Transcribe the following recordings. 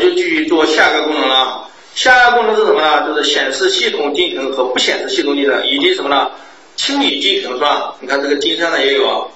就继续做下一个功能了。下一个功能是什么呢？就是显示系统进程和不显示系统进程，以及什么呢？清理进程是吧？你看这个金山呢也有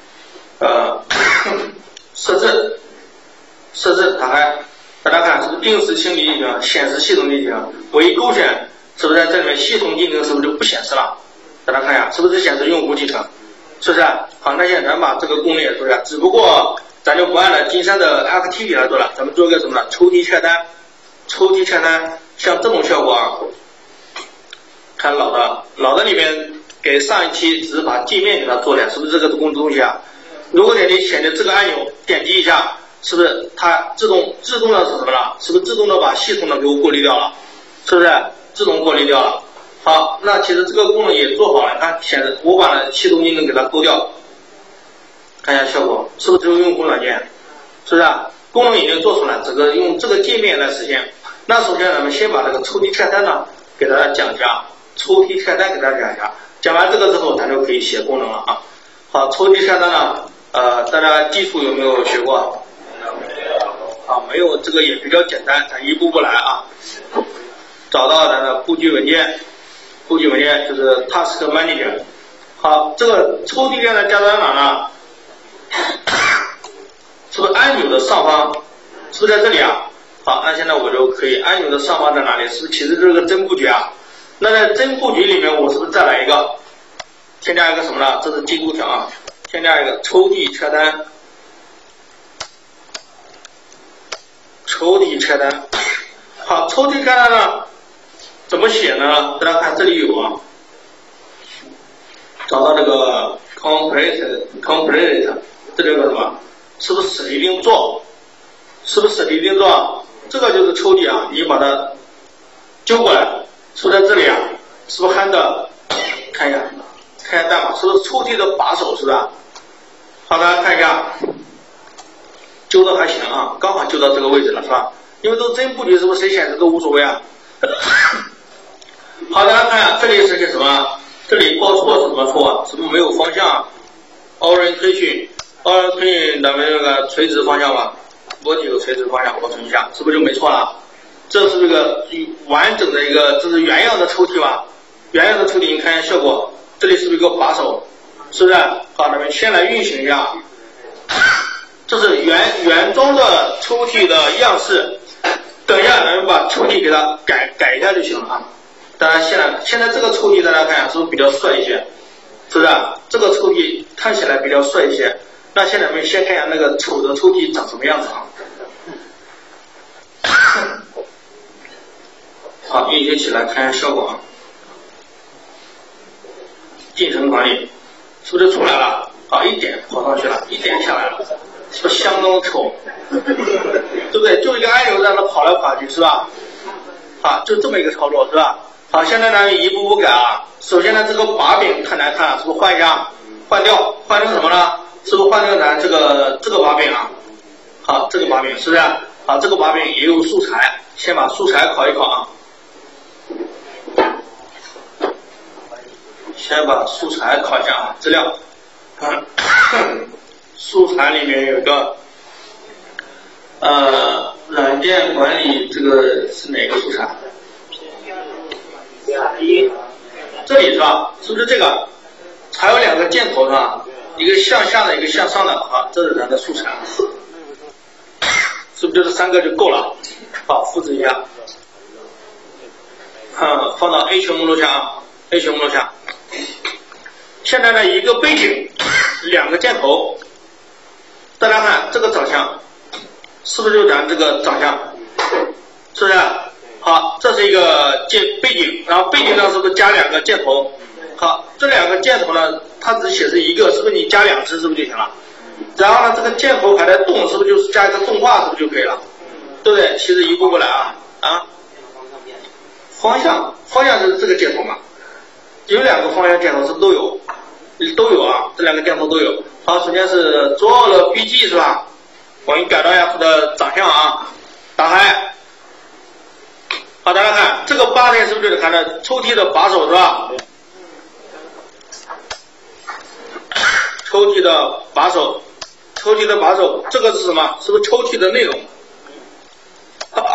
设置打开，大家看是不是定时清理进程、显示系统进程？我一勾选，是不是在这里面系统进程是不是就不显示了？大家看一下，是不是显示用户进程？是不是？好，那现在咱把这个功能也做一下，只不过咱就不按照金山的 Activity 来做了，咱们做一个什么呢？抽屉菜单，抽屉菜单像这种效果啊。看老的里面给上一期只是把界面给它做了，是不是这个东西啊？如果点击选择这个按钮，点击一下，是不是它自动的是什么了？是不是自动的把系统的给我过滤掉了？是不是自动过滤掉了？好，那其实这个功能也做好了，看显示我把系统进程给它勾掉，看一下效果，是不是只有用户软件？是不是功能已经做出来，这个用这个界面来实现。那首先咱们先把这个抽屉菜单呢给大家讲一下，抽屉菜单给大家讲一下，讲完这个之后咱就可以写功能了啊。好，抽屉菜单呢大家基础有没有学过？没有，这个也比较简单，咱一步步来啊。找到咱的布局文件就是 Task Manager。好，这个抽屉列呢加在哪呢？是不是按钮的上方？是不是在这里啊？好，那现在我就可以按钮的上方在哪里？是不是其实这是个真布局啊？那在真布局里面，我是不是再来一个，添加一个什么呢？这是进度条啊，添加一个抽屉菜单，抽屉菜单。好，抽屉菜单呢怎么写呢？大家看这里有啊，找到这个 complete 这里有个什么？是不是实体定做？是不是实体定做？这个就是抽屉啊，你把它揪过来，是不是在这里啊？是不是hand？看一下代码，是不是抽屉的把手？是不是？好，大家看一下，揪的还行啊，刚好揪到这个位置了，是吧？因为都是真布局，是不是谁显示都无所谓啊？好，大家看一下，这里是个什么？这里报错是什么错啊？是不是没有方向 ？Orientation， 咱们那个垂直方向吧，我有垂直方向，保存一下，是不是就没错了？这是这个完整的一个，这是原样的抽屉吧？原样的抽屉，你看一下效果，这里是不是一个把手？是不是？好，咱们先来运行一下，这是原装的抽屉的样式。等一下，咱们把抽屉给它改一下就行了啊。当然现在这个抽屉大家看一下是不是比较帅一些？是不是？这个抽屉看起来比较帅一些。那现在我们先看一下那个丑的抽屉长什么样子啊？好，运行起来看一下效果啊。进程管理是不是就出来了？好，一点跑上去了，一点下来了，是不是相当丑？对不对？就一个按钮让它跑来跑去，是吧？好，就这么一个操作，是吧？好，现在呢一步步改啊。首先呢，这个把柄看来看，是不是换一下？换掉什么呢？是不是换掉咱这个把柄啊？好，这个把柄是不是？好，这个把柄也有素材，先把素材拷一拷啊。先把素材拷一下啊，资料。素材里面有个软件管理，这个是哪个素材？这里是吧？是不是这个？还有两个箭头是吧？一个向下的，一个向上的啊，这是咱的素材，是不是就这三个就够了？好，复制一下，放到 A 群目录下啊 ，A 群目录下。现在呢，一个背景，两个箭头，大家看这个长相，是不是就咱这个长相？是不是？好，这是一个背景，然后背景上是不是加两个箭头？好，这两个箭头呢，它只显示一个，是不是你加两只是不是就行了？然后呢，这个箭头还在动，是不是就是加一个动画，是不是就可以了？对不对？其实一步步来啊。方向就是这个箭头嘛，有两个方向箭头是不是都有？都有啊，这两个箭头都有。好，首先是做了 BG 是吧？我给你改造一下它的长相啊，打开。好，大家看这个button是不是就是看的抽屉的把手是吧？抽屉的把手，这个是什么？是不是抽屉的内容？好，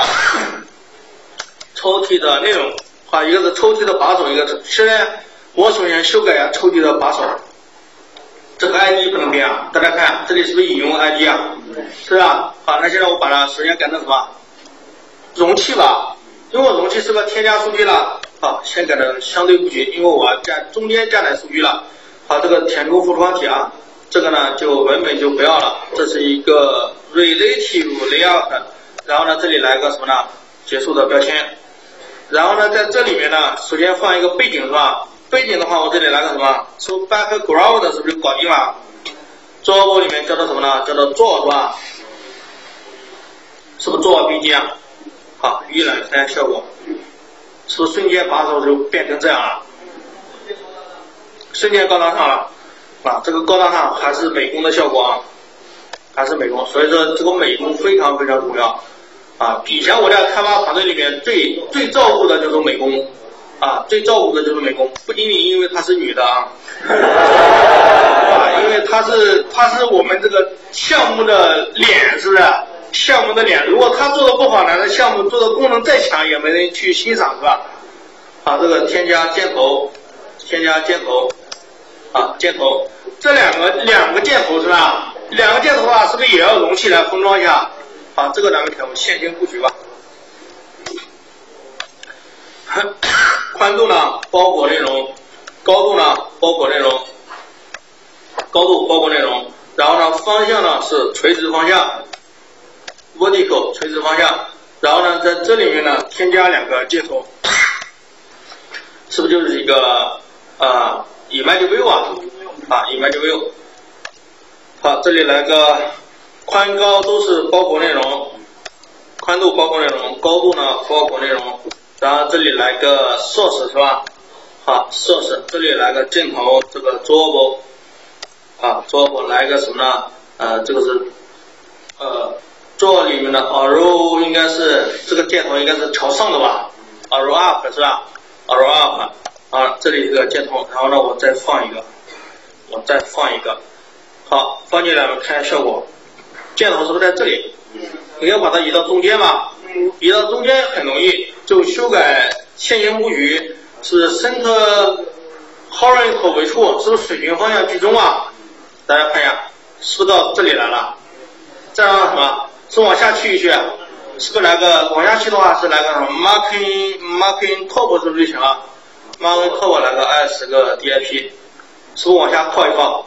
抽屉的内容啊，一个是抽屉的把手，一个是现在我首先修改抽屉的把手，这个 ID 不能变啊，大家看这里是不是引用 ID 啊？是吧？好，那现在我把它首先改成什么？容器吧，因为我容器是个添加数据了，好，先改成相对布局，因为我中间加载数据了。好，这个填空复窗体啊，这个呢就文本就不要了，这是一个 relative layout， 然后呢这里来个什么呢？结束的标签，然后呢在这里面呢，首先放一个背景是吧？背景的话，我这里来个什么？说 background 是不是就搞定了？桌布里面叫做什么呢？叫做做是吧？是不是做 BG 啊？好，预览看效果，是不是瞬间把手就变成这样了？瞬间高大上了啊！这个高大上还是美工的效果啊，还是美工，所以说这个美工非常非常重要啊！以前我在开发团队里面最照顾的就是美工啊，最照顾的就是美工，不仅仅因为她是女的啊，因为她是我们这个项目的脸，是不是？项目的脸，如果她做的不好呢，那项目做的功能再强也没人去欣赏，是吧？啊，这个添加箭头啊，箭头，这两个箭头是吧？两个箭头的话，是不是也要容器来封装一下？好，这个咱们调线性布局吧。宽度呢包裹内容，高度呢包裹内容，高度包裹内容，然后呢方向呢是垂直方向 ，vertical 垂直方向，然后呢在这里面呢添加两个箭头，是不是就是一个image view 啊image view， 好，这里来个宽高都是包裹内容，宽度包裹内容，高度呢包裹内容。然后这里来个 source 是吧？好 source， 这里来个箭头，这个 drawable 啊 drawable 来个什么呢？这个是做里面的 arrow 应该是这个箭头应该是朝上的吧 ？arrow up 是吧 ？arrow up 啊，这里这个箭头，然后呢我再放一个，好，放进来我们看效果，箭头是不是在这里？你要把它移到中间嘛？移到中间很容易，就修改线性布局，是 center horizontal 为处，是不是水平方向居中啊？大家看一下，是不是到这里来了？再让什么？是往下去一去，是不是来个往下去的话是来个什么 marking top 是不是就行了 ？marking top 来个20个 DIP， 是不是往下靠一靠？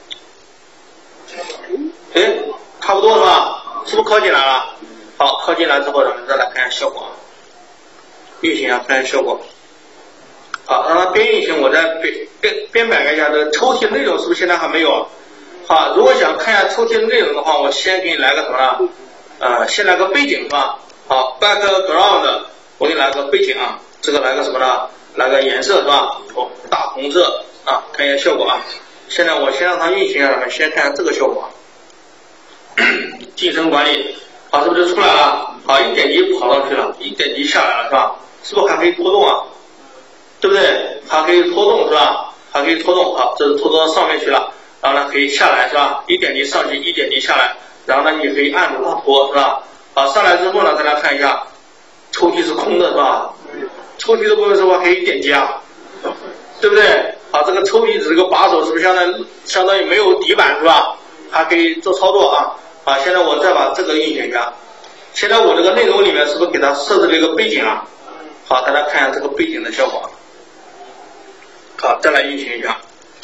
哎，差不多是吧？是不是靠进来了？好，靠进来之后，咱们再来看一下效果，运行一下，看一下效果。好，让它边运行，我再编排一下这个抽屉内容是不是现在还没有？好，如果想看一下抽屉的内容的话，我先给你来个什么呢？先来个背景是吧？好 ，background， 我给你来个背景啊，这个来个什么呢？来个颜色是吧？大红色啊，看一下效果啊。现在我先让它运行一下，咱们先看一下这个效果。晋升管理。好，是不是就出来了？好，一点击跑上去了，一点击下来了是吧？是不是还可以拖动啊？对不对？还可以拖动是吧？还可以拖动，好，这是拖动到上面去了，然后呢可以下来是吧？一点击上去，一点击下来，然后呢你可以按住它拖是吧？好，上来之后呢，大家看一下，抽屉是空的是吧？抽屉的部分是不是可以点击啊？对不对？好，这个抽屉只是个把手，是不是相当于没有底板是吧？还可以做操作啊。好，现在我再把这个运行一下。现在我这个内容里面是不是给它设置了一个背景啊？好，大家看一下这个背景的效果。好，再来运行一下。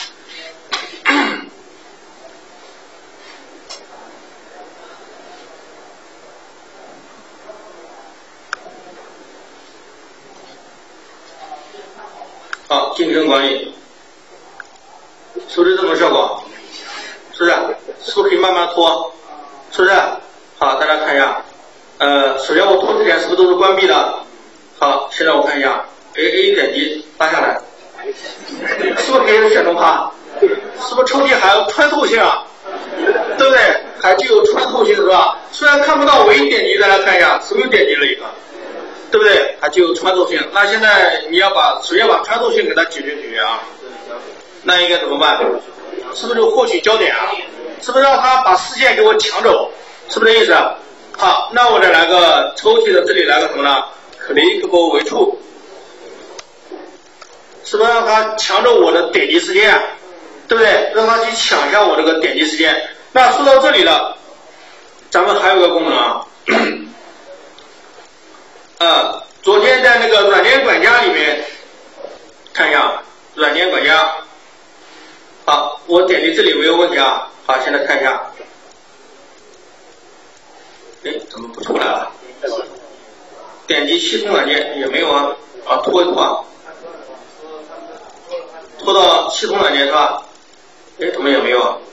好，竞争管理，是不是这种效果？是不是？是不是可以慢慢拖？是不是？好，大家看一下，首先我拖之前是不是都是关闭的？好，现在我看一下 ，A 点击拉下来，是不是可以选中它？是不是抽屉还有穿透性啊？对不对？还具有穿透性是吧？虽然看不到，我一点击，大家看一下，是不是点击了一个？对不对？还具有穿透性。那现在你要首先把穿透性给它解决啊。那应该怎么办？是不是就获取焦点啊？是不是让它把视线给我抢走？是不是这意思？好，那我再来个抽屉的这里来个什么呢？ clickable 为 true， 是不是让它抢走我的点击时间啊？对不对？让它去抢一下我这个点击时间。那说到这里了，咱们还有个功能啊，昨天在那个软件管家里面看一下，软件管家，好，我点击这里没有问题啊。好，现在看一下，哎，怎么不出来了？点击系统软件也没有啊，拖一拖啊，拖到系统软件是吧？哎，怎么也没有啊？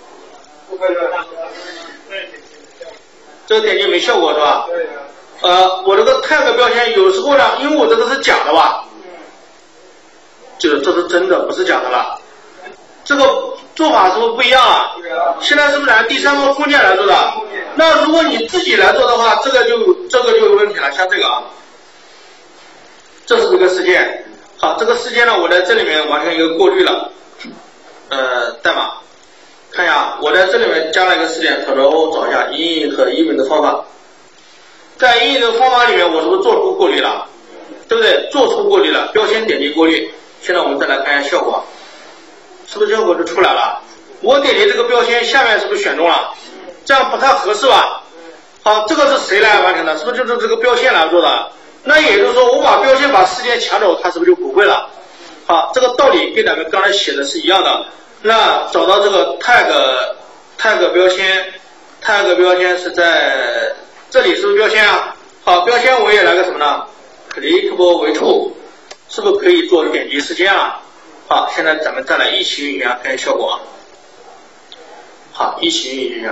这个点击没效果是吧？我这个 tag 标签有时候呢，因为我这个是假的吧，这是真的，不是假的了。这个做法是不是不一样啊？现在是不是拿第三方空间来做的？那如果你自己来做的话，这个就有问题了。像这个啊，这是这个事件。好，这个事件呢，我在这里面完成一个过滤了。代码看一下，我在这里面加了一个事件，找一下阴影和英文的方法。在阴影的方法里面，我是不是做出过滤了？对不对？做出过滤了，标签点击过滤。现在我们再来看一下效果，是不是效果就出来了？我点击这个标签，下面是不是选中了？这样不太合适吧？好，这个是谁来完成的？是不是就是这个标签来做的？那也就是说，我把标签把事件抢走，它是不是就不会了？好，这个道理跟咱们刚才写的是一样的。那找到这个 tag 标签 ，tag 标签是在这里，是不是标签啊？好，标签我也来个什么呢 ？clickable 为 true， 是不是可以做点击事件啊？好，现在咱们再来一起运行一下，看效果。好，一起运行一下。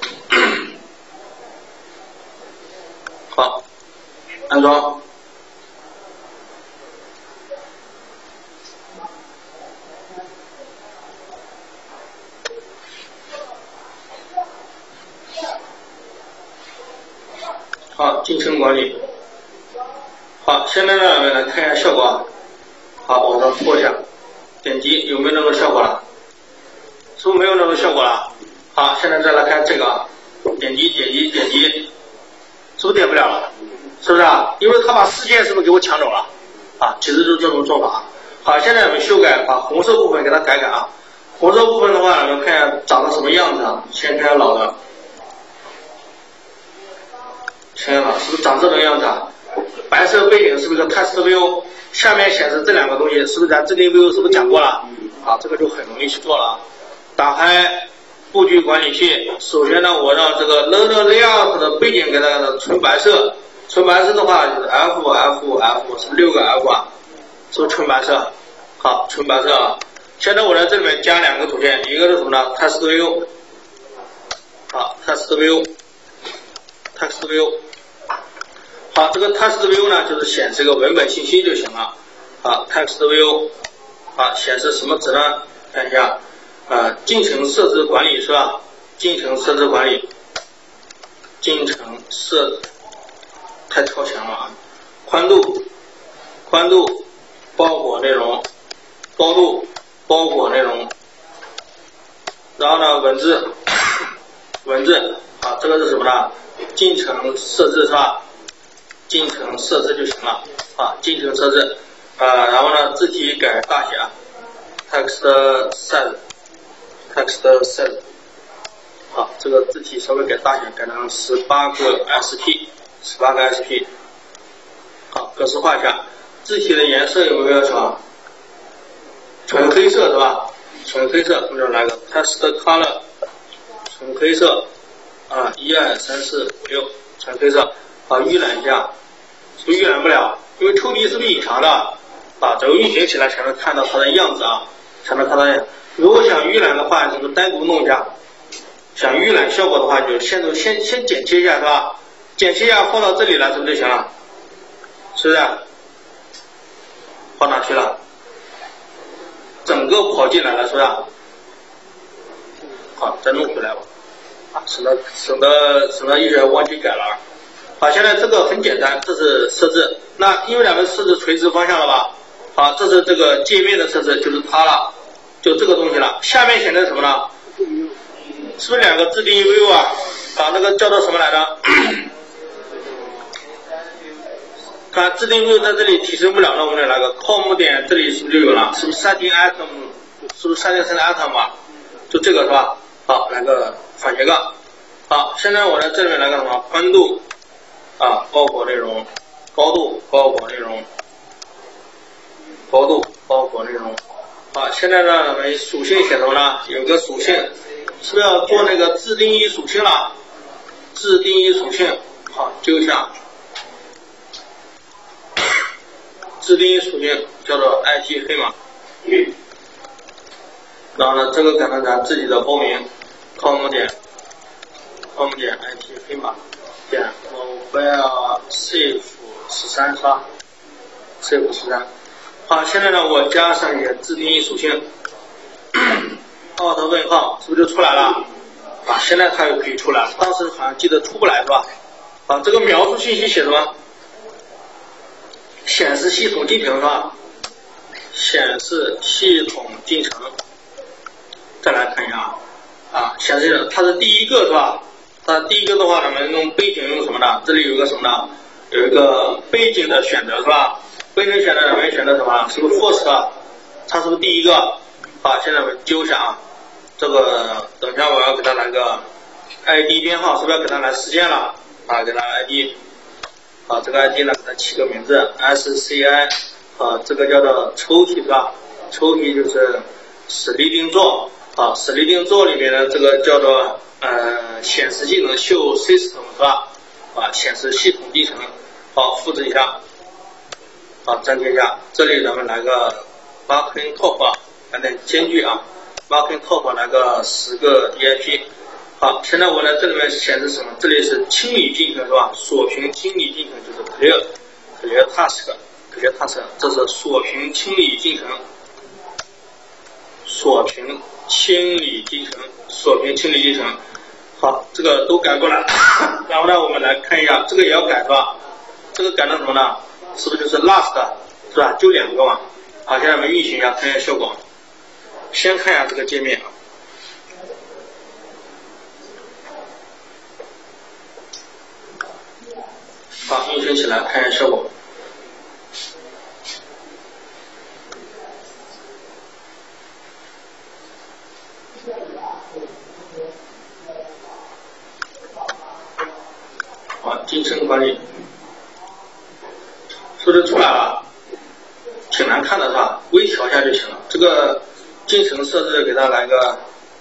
好，安装。好，进程管理。好，现在呢，我们来看一下效果啊。好，往上拖一下，点击有没有那种效果了？是不是没有那种效果了？好，现在再来看这个啊，点击，是不是点不了了？是不是啊？因为他把事件是不是给我抢走了？啊，其实就是这种做法。好，现在我们修改，把红色部分给它改啊。红色部分的话，我们看一下长得什么样子啊？先看老的。天啊，是不是长这种样子啊？白色背景是不是个 test view？ 下面显示这两个东西，是不是咱这个 view 是不是讲过了？啊，这个就很容易去做了。打开布局管理器，首先呢，我让这个 load layout 的背景给它纯白色，纯白色的话就是 F 是不是6个 F 啊？是不是纯白色？好，纯白色啊。现在我在这里面加两个图片，一个是什么呢 ？test view， 好 ，test view。好，这个 text view 呢，就是显示一个文本信息就行了。好 ，text view， 好，显示什么值呢？看一下，进程设置管理是吧？进程设置管理，太超前了啊！宽度，包裹内容，高度，包裹内容，然后呢，文字，好，这个是什么呢？进程设置是吧？进程设置就行了啊，进程设置然后呢，字体改大写，text size，好，这个字体稍微改大写，改成18个 SP，好，格式化一下。字体的颜色有没有要求？纯黑色是吧？纯黑色，我们就来个 text color， 纯黑色1、2、3、4、5、6，纯黑色。好，预览一下。是不是预览不了？因为抽屉是不是隐藏的啊？只有运行起来才能看到它的样子啊，才能看到样子。如果想预览的话，就是单独弄一下。想预览效果的话，就先剪切一下是吧？剪切一下放到这里来，是不是就行了？是不是？放哪去了？整个跑进来了，是不是？好，再弄回来吧，省得一会儿忘记改了。好，现在这个很简单，这是设置。那因为咱们设置垂直方向了吧？好，这是这个界面的设置，就是它了，就这个东西了。下面显示什么呢？是不是两个自定义 view 啊？那个叫做什么来着？看看自定义在这里提升不了，那我们来个 com 点，这里是不是就有了？是不是 setting item？ 是不是 setting item 吧？就这个是吧？好，来个反斜杠。好，现在我在这里面来个什么？宽度啊，包括内容，高度包括内容，高度包括内容。好，现在呢，我们属性写什么呢？有个属性，是不是要做那个自定义属性了？自定义属性，好，揪一下。自定义属性叫做 IT 黑马。然后呢，这个改成咱自己的包名 com 点 IT 黑马点 mobile safe 13是吧 ？safe 13。好，现在呢，我加上一些自定义属性，alt 问号是不是就出来了？啊，现在它又可以出来了，当时好像记得出不来是吧？啊，这个描述信息写什么？显示系统进程是吧？显示系统进程。再来看一下啊，显示它是第一个是吧？它第一个的话，咱们用背景用什么呢？这里有一个什么呢？有一个背景的选择是吧？背景选择咱们选择什么？是不是 first？ 它是不是第一个？啊，现在我们揪一下啊，这个等一下我要给它来个 ID 编号，是不是要给它来实现了？啊，给它 ID。啊，这个 ID 呢，给它起个名字 SCI， 这个叫做抽屉是吧？抽屉就是实例定做啊，实例定做里面的这个叫做显示技能秀 system 是吧？啊，显示系统进程，好，复制一下，好，粘贴一下，这里咱们来个 marking top， 来点间距啊 ，marking top 来个10个 DIP。好，现在我在这里面显示什么？这里是清理进程是吧？锁屏清理进程就是 clear task， 这是锁屏清理进程，锁屏清理进程。好，这个都改过来，然后呢，我们来看一下，这个也要改是吧？这个改成什么呢？是不是就是 last 是吧？就2个嘛。好，现在我们运行一下，看一下效果。先看一下这个界面。好，运行起来，看一下效果。好，进程管理，是不是出来了？挺难看的是吧？微调一下就行了。这个进程设置给它来个，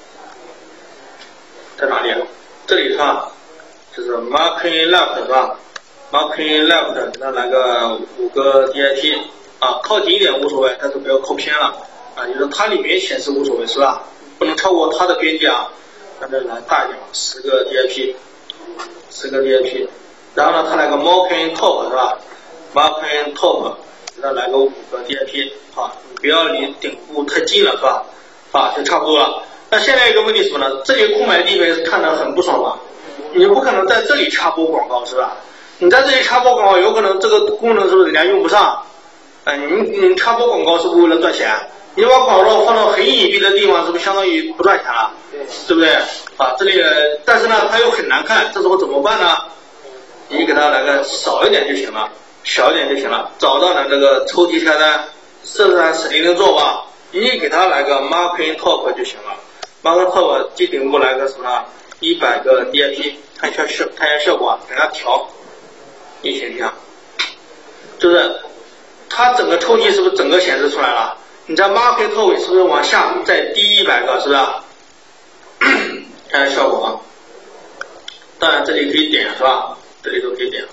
在哪里？这里是吧？就是 marking left 是吧？marking left 给它来个5个 DIP 啊，靠近一点无所谓，但是不要靠偏了啊，就是它里面显示无所谓是吧？不能超过它的边界啊，咱这来大一点，10个 DIP，10个 DIP， 然后呢，它来个 marking top 是吧 ？marking top 给它来个5个 DIP 啊，你不要离顶部太近了是吧？啊，就差不多了。那现在一个问题是什么呢？这里空白地方看得很不爽吧？你不可能在这里插播广告是吧？你在这里插播广告，有可能这个功能是不是人家用不上？你插播广告是不是为了赚钱？你把广告放到很隐蔽的地方，是不是相当于不赚钱了？对不对？啊，这里但是呢，它又很难看，这时候怎么办呢？你给它来个少一点就行了，小一点就行了。找到咱这个抽屉菜单，设置按指令做吧，你给它来个 marking top 就行了。marking top 最顶部来个什么？100个 DIP， 看一下效果啊，给它调。运行一下，就是它整个抽屉是不是整个显示出来了？你在 marking top 是不是往下再低100个，是不是？看下效果啊。当然这里可以点是吧？这里都可以点。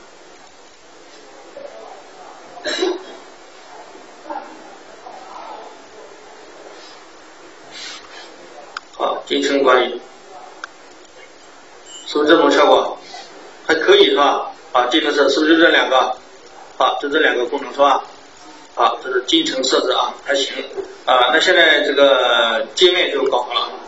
好，进程管理，是不是这种效果？还可以是吧？啊，进程设是不是就这2个？好，就这2个功能是吧？好，这是进程设置啊，还行啊。那现在这个界面就搞好了。